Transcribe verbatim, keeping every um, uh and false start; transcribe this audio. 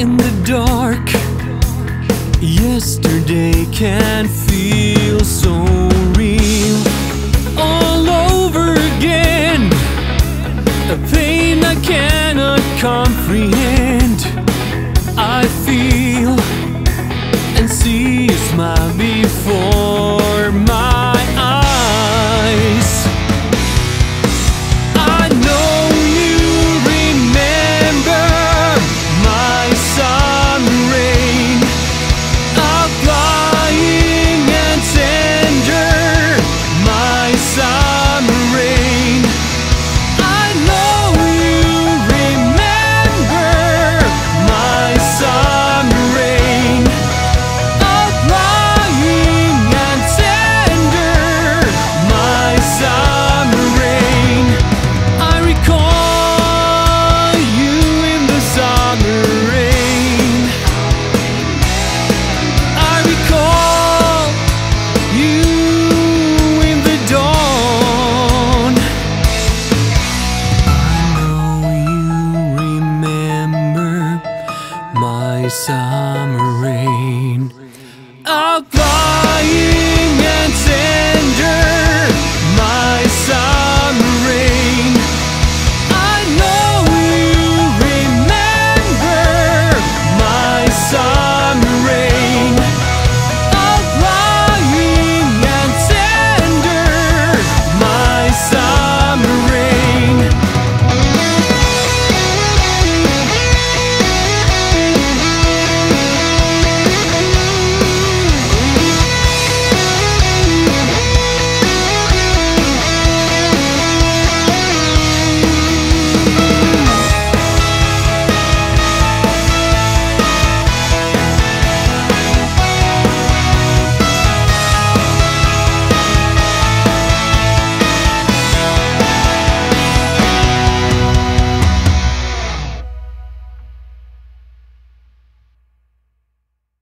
in the dark. Yesterday can feel so real. All over again, a pain I cannot comprehend. I feel and see you smile before my eyes. I know you remember my summer rain, outlying and tender, my summer rain. I know you remember my summer rain, outlying and tender, my summer rain. I recall you in the summer rain. I recall you in the dawn. I know you remember my summer rain, outlying